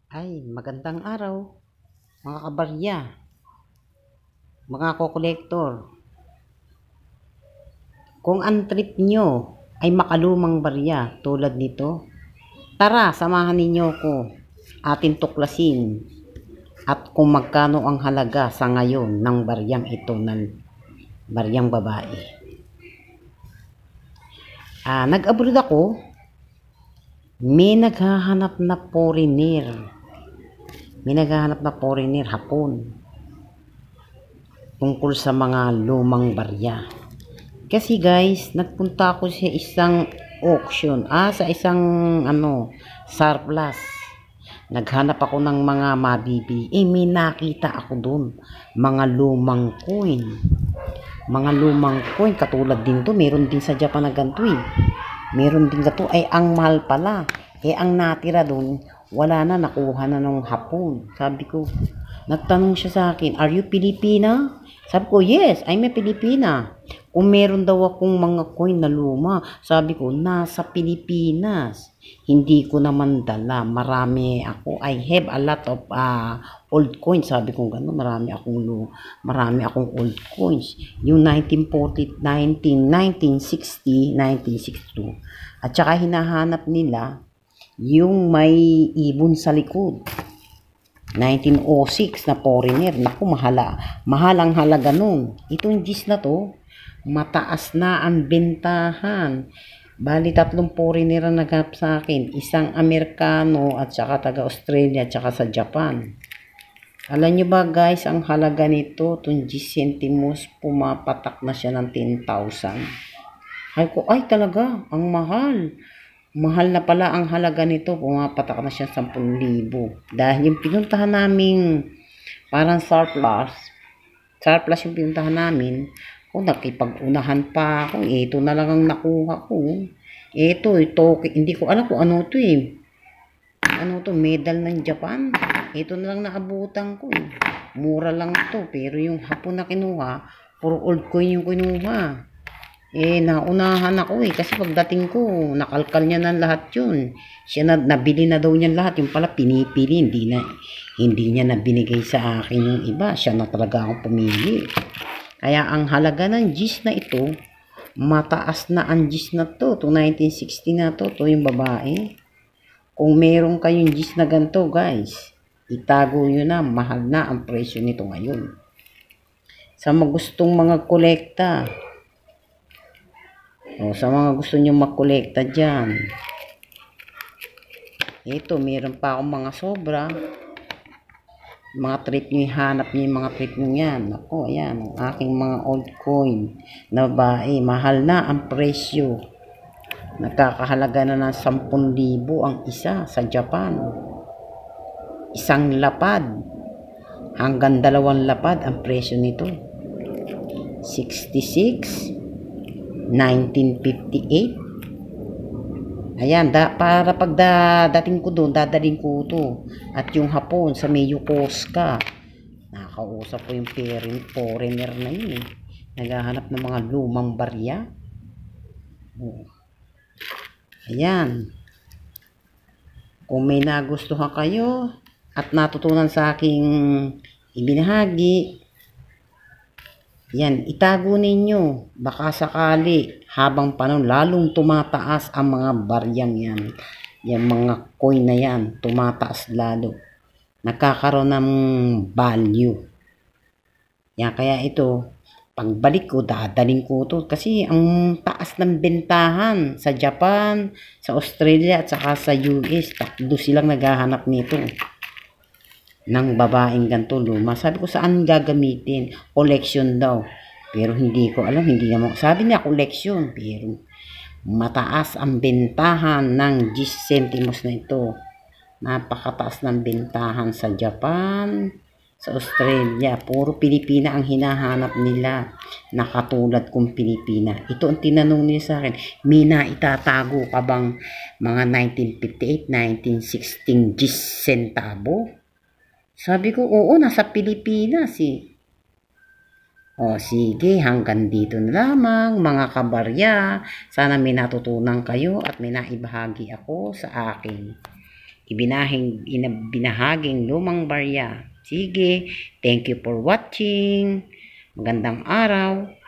Ay, magandang araw, mga kabarya, mga ko-kolektor. Kung ang trip nyo ay makalumang barya tulad nito, tara, samahan ninyo ko atin tuklasin at kung magkano ang halaga sa ngayon ng baryang ito ng baryang babae. Nag-abroad ako, may naghahanap na foreigner. Hapon tungkol sa mga lumang barya. Kasi guys, nagpunta ako sa isang auction, sa isang surplus. Naghanap ako ng mga mabibili. May nakita ako doon, mga lumang coin. Katulad din to, meron din sa Japan na ganito eh. Meron din gato, ay ang mahal pala. Ang natira doon, wala na, nakuha na nung hapon. Sabi ko, nagtanong siya sa akin, are you Pilipina? Sabi ko, yes, I'm a Pilipina. Kung meron daw akong mga coin na luma, sabi ko, nasa Pilipinas. Hindi ko naman dala. Marami ako. I have a lot of old coins. Sabi ko gano'n, marami akong old coins. Yung 1940, 1960, 1962. At saka hinahanap nila yung may ibon sa likod. 1906 na foreigner. Naku, mahal ang halaga nun. Itong gis na to, mataas na ang bentahan. Bali, 3 foreigner ang naghanap sa akin. Isang Amerikano at saka taga-Australia at saka sa Japan. Alam nyo ba guys, ang halaga nito, itong 10 centimos, pumapatak na siya ng 10,000. Ay talaga, ang mahal. Mahal na pala ang halaga nito, pumapatak na siya 10,000. Dahil yung pinuntahan naming parang surplus yung pinuntahan namin, nakipag-unahan pa ako. Ito na lang ang nakuha ko. Ito, hindi ko alam kung ano to eh. Ano to, medal ng Japan. Ito na lang naabutan ko eh. Mura lang to, pero yung hapon na kinuha, puro old coin yung kinuha. Naunahan ako eh, kasi pagdating ko, nakalkal niya na lahat yun. Nabili na daw niya lahat, yung pala pinipili, hindi niya na binigay sa akin yung iba. Siya na talaga akong pumili. Kaya ang halaga ng gis na ito, mataas na ang gis na to. Itong 1960 na to, yung babae. Kung meron kayong gis na ganito guys, itago nyo na, mahal na ang presyo nito ngayon. Sa magustong mga kolekta, sa mga gusto nyo magkolekta dyan, ito, meron pa akong mga sobra. Mga trip nyo, hanap nyo yung mga trip nyo yan. Ako, ayan, ang aking mga old coin na babae. Mahal na ang presyo. Nagkakahalaga na ng 10,000 ang isa sa Japan. Isang lapad. Hanggang 2 lapad ang presyo nito. 66, 1958. Ayan, para pagdating ko doon, dadaling ko ito. At yung hapon sa may Yokosuka, nakausap ko yung foreigner na yun eh. Naghahanap ng mga lumang barya. Ayan. Kung may nagustuhan kayo at natutunan sa aking ibinahagi, yan, itago ninyo. Baka sakali, habang panahon, lalong tumataas ang mga baryang yan. Yung mga coin na yan, tumataas lalo. Nagkakaroon ng value. Yan, kaya ito, pagbalik ko, dadaling ko ito. Kasi ang taas ng bentahan sa Japan, sa Australia, at saka sa US, 3 silang naghahanap nito. Ng babaeng ganito luma. Sabi ko, saan gagamitin? Collection daw. Pero hindi ko alam, sabi niya collection, pero mataas ang bentahan ng 10 centimos na ito. Napakataas ng bentahan sa Japan, sa Australia. Puro Pilipina ang hinahanap nila na katulad kong Pilipina. Ito ang tinanong niya sa akin, Mina, itatago ka bang mga 1958, 1916 10 centavo? Sabi ko, oo, nasa Pilipinas eh. Sige, hanggang dito na lamang mga kabarya. Sana may natutunan kayo at may naibahagi ako sa akin binahaging lumang barya. Sige, thank you for watching. Magandang araw.